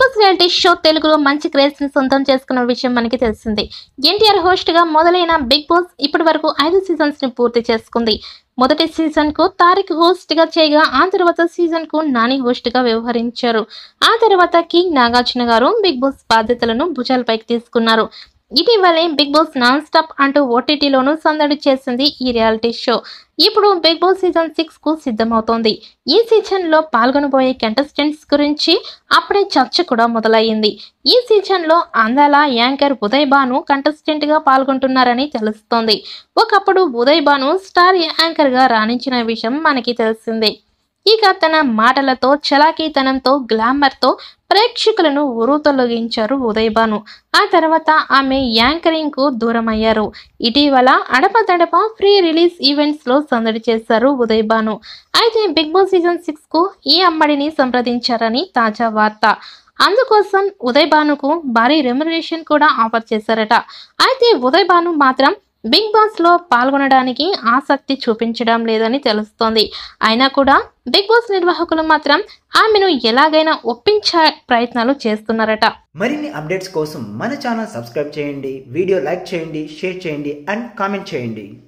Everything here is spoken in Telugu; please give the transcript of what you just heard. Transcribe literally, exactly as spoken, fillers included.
బాస్ రియాలిటీ షో తెలుగులో మంచి క్రేజ్ ని సొంతం చేసుకున్న విషయం మనకి తెలిసింది. ఎన్టీఆర్ హోస్ట్ గా మొదలైన బిగ్ బాస్ ఇప్పటి వరకు ఐదు సీజన్స్ ని పూర్తి చేసుకుంది. మొదటి సీజన్ కు తారిక్ హోస్ట్ గా చేయగా ఆ తర్వాత సీజన్ కు నాని హోస్ట్ గా వ్యవహరించారు. ఆ తర్వాత కింగ్ నాగార్జున గారు బిగ్ బాస్ బాధ్యతలను భుజాలపైకి తీసుకున్నారు. ఇటీవలే బిగ్ బాస్ నాన్ స్టాప్ అంటూ ఓటీటీలోనూ సందడి చేసింది ఈ రియాలిటీ షో. ఇప్పుడు బిగ్ బాస్ సీజన్ సిక్స్ కు సిద్ధమవుతోంది. ఈ సీజన్ లో పాల్గొనబోయే కంటెస్టెంట్స్ గురించి అప్పుడే చర్చ కూడా మొదలయ్యింది. ఈ సీజన్ లో అందాల యాంకర్ ఉదయ్ భాను కంటెస్టెంట్ గా పాల్గొంటున్నారని తెలుస్తోంది. ఒకప్పుడు ఉదయ్ భాను స్టార్ యాంకర్ గా రాణించిన విషయం మనకి తెలిసిందే. ఇక తన మాటలతో, చలాకీతనంతో, గ్లామర్ తో ప్రేక్షకులను ఉరుతొలగించారు ఉదయ్ భాను. ఆ తర్వాత ఆమె యాంకరింగ్ కు దూరమయ్యారు. ఇటీవల అడపదడప ఫ్రీ రిలీజ్ ఈవెంట్స్ లో సందడి చేశారు ఉదయ్ భాను. అయితే బిగ్ బాస్ సీజన్ సిక్స్ కు ఈ అమ్మడిని సంప్రదించారని తాజా వార్త. అందుకోసం ఉదయ్ భానుకు భారీ రెమ్యునరేషన్ కూడా ఆఫర్ చేశారట. అయితే ఉదయ్ భాను మాత్రం బిగ్ బాస్ లో పాల్గొనడానికి ఆసక్తి చూపించడం లేదని తెలుస్తోంది. అయినా కూడా బిగ్ బాస్ నిర్వాహకులు మాత్రం ఆమెను ఎలాగైనా ఒప్పించే ప్రయత్నాలు చేస్తున్నారట. మరిన్ని అప్డేట్స్ కోసం మన ఛానల్ సబ్స్క్రైబ్ చేయండి, వీడియో లైక్ చేయండి, షేర్ చేయండి అండ్ కామెంట్ చేయండి.